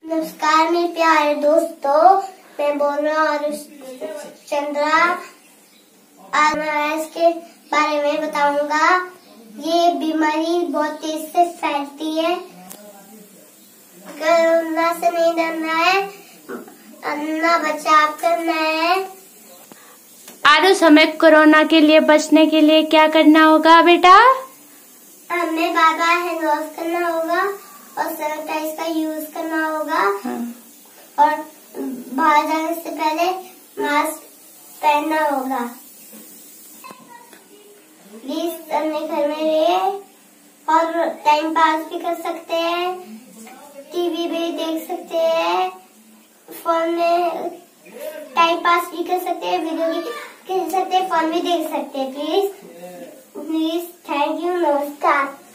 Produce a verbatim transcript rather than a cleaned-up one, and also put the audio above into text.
नमस्कार मेरे प्यारे दोस्तों, मैं बोल रहा हूँ चंद्रा। आज मैं इसके बारे में बताऊंगा। ये बीमारी बहुत तेज से फैलती है। कोरोना से नहीं डरना है, अपना बचाव करना है। आरुष, हमें कोरोना के लिए बचने के लिए क्या करना होगा बेटा? हमें बार बार हैंड वॉश करना होगा और सैनिटाइज का यूज करना होगा। हाँ। और बाहर जाने से पहले मास्क पहनना होगा। प्लीज अपने घर में रहिए और टाइम पास भी कर सकते हैं, टीवी भी देख सकते हैं, फोन में टाइम पास भी कर सकते हैं, वीडियो भी खेल सकते हैं, फोन भी देख सकते हैं। प्लीज प्लीज थैंक यू, नमस्कार।